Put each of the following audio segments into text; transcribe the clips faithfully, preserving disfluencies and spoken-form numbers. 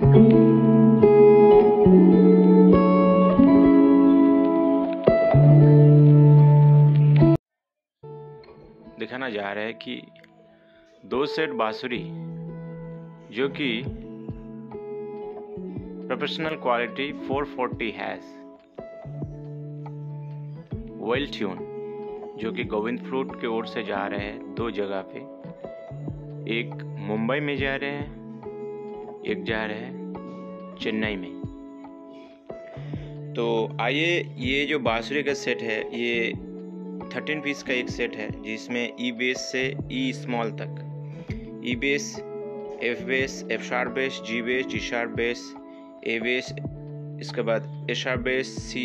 दिखाना जा रहा है कि दो सेट बांसुरी जो कि professional quality four forty has well tune, जो कि गोविंद फ्लूट की ओर से जा रहे हैं दो जगह पे। एक मुंबई में जा रहे हैं, एक जा रहे हैं चेन्नई में। तो आइए, ये जो बांसुरी का सेट है ये थर्टीन पीस का एक सेट है, जिसमें ई बेस से ई स्मॉल तक, E bass, F bass, F sharp bass, G bass, G sharp bass, A bass, इसके बाद A sharp bass, C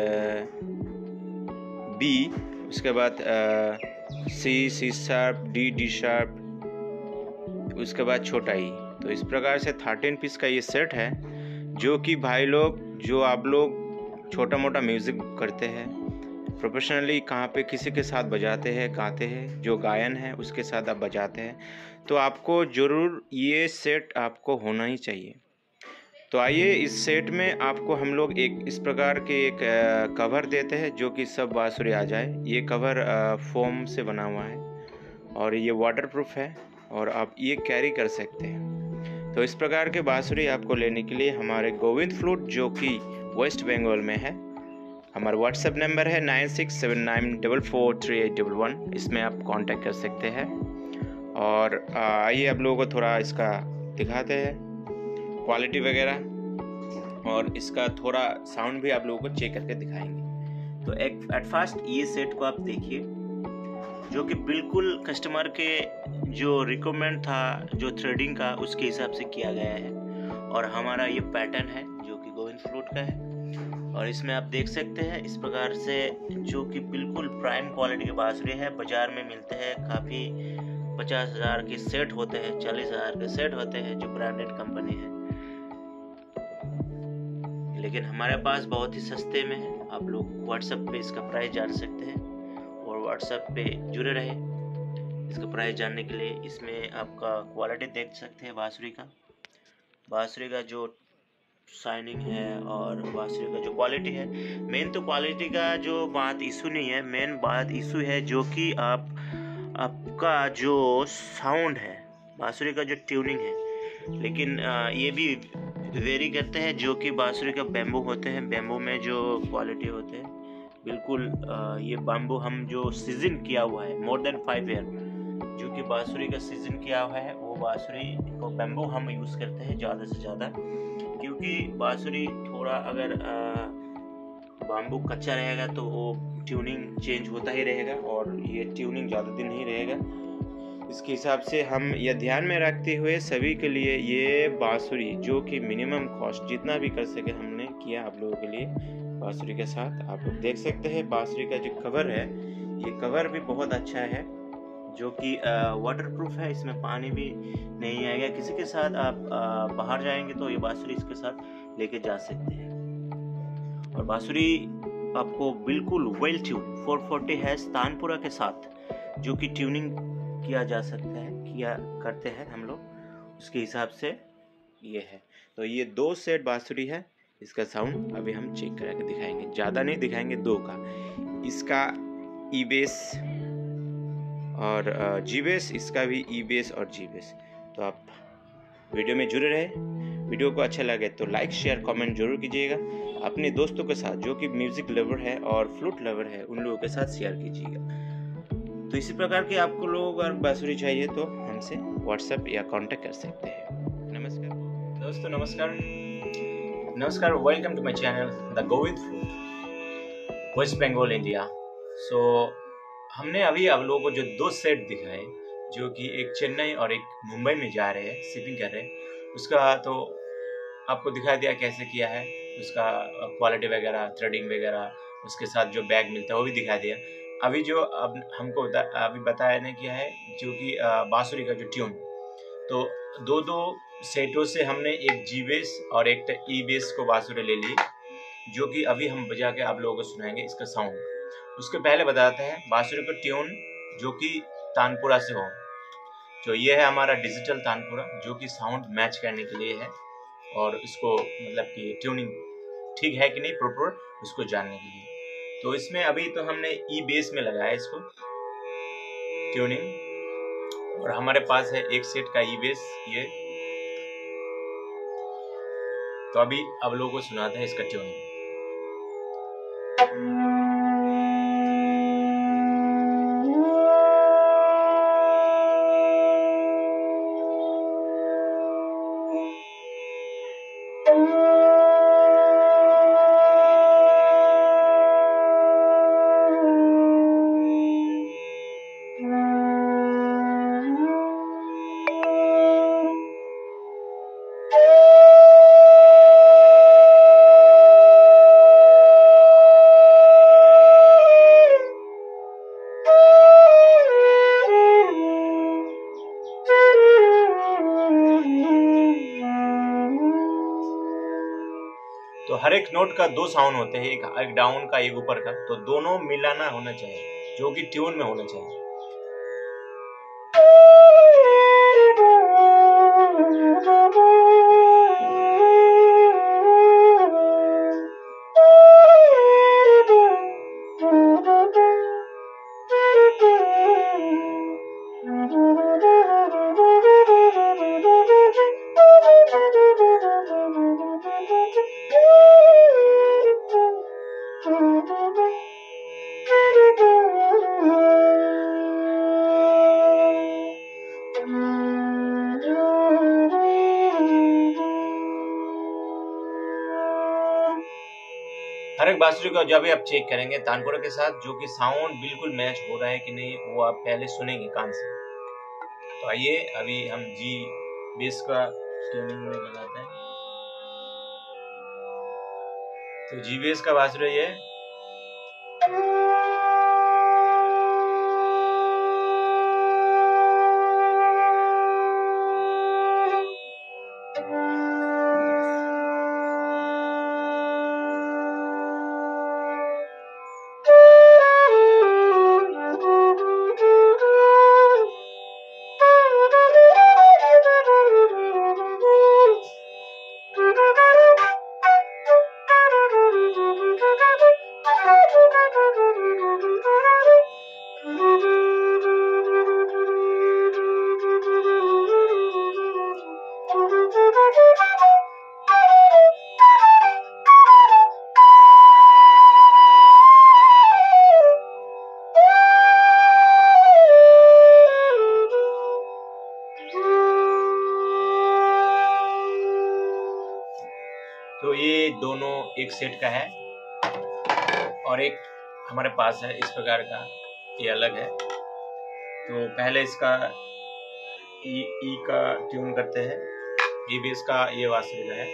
B, उसके बाद C, C sharp, D, D sharp, उसके बाद छोटा ई। तो इस प्रकार से थर्टीन पीस का ये सेट है, जो कि भाई लोग, जो आप लोग छोटा मोटा म्यूज़िक करते हैं, प्रोफेशनली कहाँ पे किसी के साथ बजाते हैं, गाते हैं, जो गायन है उसके साथ आप बजाते हैं, तो आपको ज़रूर ये सेट आपको होना ही चाहिए। तो आइए, इस सेट में आपको हम लोग एक इस प्रकार के एक कवर देते हैं, जो कि सब बांसुरी आ जाए। ये कवर फोम से बना हुआ है और ये वाटरप्रूफ है और आप ये कैरी कर सकते हैं। तो इस प्रकार के बांसुरी आपको लेने के लिए हमारे गोविंद फ्लूट, जो कि वेस्ट बंगाल में है, हमारा व्हाट्सएप नंबर है nine six seven nine double four three eight double one. इसमें आप कांटेक्ट कर सकते हैं। और आइए आप लोगों को थोड़ा इसका दिखाते हैं क्वालिटी वगैरह, और इसका थोड़ा साउंड भी आप लोगों को चेक करके दिखाएंगे। तो एक एट फर्स्ट ये सेट को आप देखिए, जो कि बिल्कुल कस्टमर के जो रिक्वायरमेंट था, जो थ्रेडिंग का, उसके हिसाब से किया गया है। और हमारा ये पैटर्न है जो कि गोविंद फ्लूट का है, और इसमें आप देख सकते हैं इस प्रकार से, जो कि बिल्कुल प्राइम क्वालिटी के बांसुरी है। बाजार में मिलते हैं काफ़ी पचास हज़ार के सेट होते हैं, चालीस हज़ार के सेट होते हैं, जो ब्रांडेड कंपनी है, लेकिन हमारे पास बहुत ही सस्ते में है। आप लोग व्हाट्सएप पे इसका प्राइस जान सकते हैं और व्हाट्सएप पे जुड़े रहे इसका प्राइस जानने के लिए। इसमें आपका क्वालिटी देख सकते हैं बांसुरी का, बांसुरी का जो शाइनिंग है और बांसुरी का जो क्वालिटी है। मेन तो क्वालिटी का जो बात इशू नहीं है, मेन बात इशू है जो कि आप आपका जो साउंड है, बांसुरी का जो ट्यूनिंग है। लेकिन आ, ये भी वेरी करते हैं, जो कि बांसुरी का बैम्बू होते हैं, बैम्बू में जो क्वालिटी होते हैं बिल्कुल। आ, ये बैम्बू हम जो सीजन किया हुआ है मोर देन फाइव ईयर, जो कि बांसुरी का सीजन किया हुआ है, वो बांसुरी को बैम्बू हम यूज़ करते हैं ज़्यादा से ज़्यादा, क्योंकि बांसुरी थोड़ा अगर बैम्बू कच्चा रहेगा तो वो ट्यूनिंग चेंज होता ही रहेगा, और ये ट्यूनिंग ज़्यादा दिन नहीं रहेगा। इसके हिसाब से हम यह ध्यान में रखते हुए सभी के लिए ये बांसुरी, जो कि मिनिमम कॉस्ट जितना भी कर सके हमने किया आप लोगों के लिए बांसुरी के साथ। आप लोग देख सकते हैं बांसुरी का जो कवर है, ये कवर भी बहुत अच्छा है, जो कि वाटरप्रूफ है। इसमें पानी भी नहीं आएगा। किसी के साथ आप आ, बाहर जाएंगे तो ये बांसुरी इसके साथ लेके जा सकते हैं। और बांसुरी आपको बिल्कुल वेल ट्यून फोर फोर्टी है तानपुरा के साथ, जो कि ट्यूनिंग किया जा सकता है, किया करते हैं हम लोग, उसके हिसाब से ये है। तो ये दो सेट बांसुरी है। इसका साउंड अभी हम चेक करके दिखाएंगे, ज़्यादा नहीं दिखाएंगे, दो का। इसका ई बेस और जी बेस, इसका भी ई बेस और जी बेस। तो आप वीडियो में जुड़े रहे। वीडियो को अच्छा लगे तो लाइक शेयर कमेंट जरूर कीजिएगा। अपने दोस्तों के साथ, जो कि म्यूज़िक लवर है और फ्लूट लवर है, उन लोगों के साथ शेयर कीजिएगा। तो इसी प्रकार के आपको लोग अगर बांसुरी चाहिए तो हमसे व्हाट्सएप या कांटेक्ट कर सकते हैं। नमस्कार दोस्तों, नमस्कार नमस्कार welcome to my channel the Govind flute, West Bengal, India. So हमने अभी आप लोगों को जो दो सेट दिखाए, जो कि एक चेन्नई और एक मुंबई में जा रहे हैं, शिपिंग कर रहे हैं, उसका तो आपको दिखा दिया कैसे किया है, उसका क्वालिटी वगैरह, थ्रेडिंग वगैरह, उसके साथ जो बैग मिलता है वो भी दिखा दिया। अभी जो अब हमको अभी बताया नहीं किया है, जो कि बांसुरी का जो ट्यून, तो दो दो सेटों से हमने एक जी बेस और एक ई बेस को बांसुरी ले ली, जो कि अभी हम बजा के आप लोगों को सुनाएंगे इसका साउंड। उसके पहले बताते हैं बांसुरी का ट्यून, जो कि तानपुरा से हो। तो ये है हमारा डिजिटल तानपुरा, जो कि साउंड मैच करने के लिए है, और इसको मतलब कि ट्यूनिंग ठीक है कि नहीं प्रॉपर उसको जानने के लिए। तो इसमें अभी तो हमने ई बेस में लगाया इसको ट्यूनिंग, और हमारे पास है एक सेट का ई बेस ये। तो अभी अब लोगों को सुनाते हैं इसका ट्यूनिंग। तो हर एक नोट का दो साउंड होते हैं, एक, एक डाउन का एक ऊपर का, तो दोनों मिलाना होना चाहिए जो कि ट्यून में होना चाहिए। हर एक बांसुरी को जब भी आप चेक करेंगे तानपुरा के साथ जो कि साउंड बिल्कुल मैच हो रहा है कि नहीं, वो आप पहले सुनेंगे कान से। तो आइए अभी हम जी बेस का ट्यूनिंग में लगाते हैं। तो जी बेस का बांसुरी ये तो ये दोनों एक सेट का है और एक हमारे पास है इस प्रकार का, ये अलग है। तो पहले इसका ई, ई का ट्यून करते हैं। ई बेस का ये बांसुरी का है।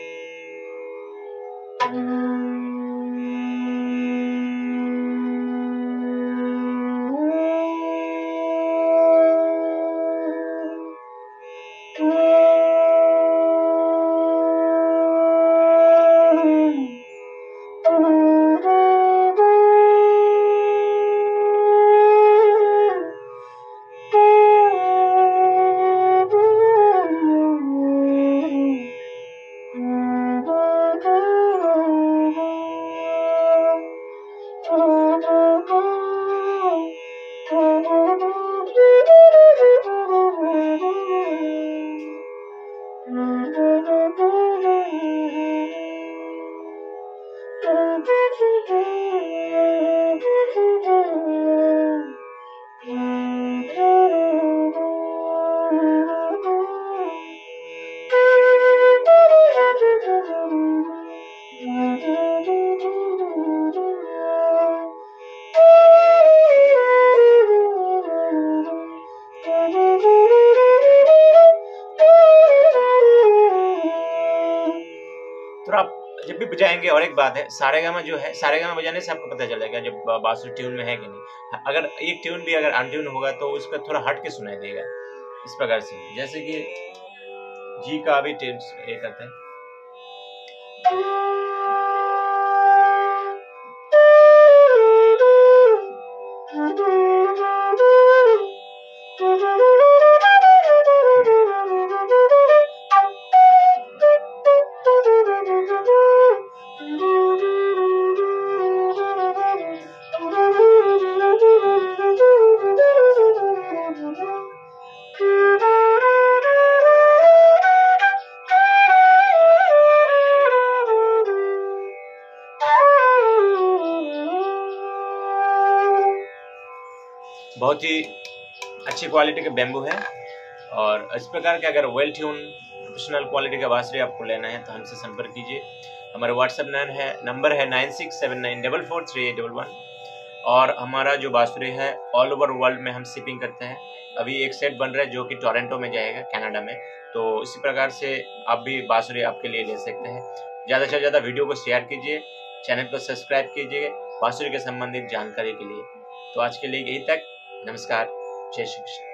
तो आप जब भी बजाएंगे, और एक बात है, सारेगामा जो है, सारेगामा बजाने से आपको पता चलेगा जब बांसुरी ट्यून में है कि नहीं। अगर एक ट्यून भी अगर अनट्यून होगा तो उसका थोड़ा हट के सुनाई देगा इस प्रकार से। जैसे कि जी का भी ट्यून ये करते हैं। बहुत ही अच्छी क्वालिटी का बैम्बू है। और इस प्रकार के अगर वेल ट्यून प्रोफेशनल क्वालिटी का बांसुरी आपको लेना है तो हमसे संपर्क कीजिए। हमारा व्हाट्सएप नंबर है नंबर है nine six seven nine double four three eight double one. और हमारा जो बांसुरी है ऑल ओवर वर्ल्ड में हम शिपिंग करते हैं। अभी एक सेट बन रहा है जो कि टोरंटो में जाएगा, कनाडा में। तो इसी प्रकार से आप भी बांसुरी आपके लिए ले सकते हैं। ज़्यादा से ज़्यादा वीडियो को शेयर कीजिए, चैनल को सब्सक्राइब कीजिए बांसुरी के संबंधित जानकारी के लिए। तो आज के लिए यही तक। नमस्कार, जय श्री कृष्ण।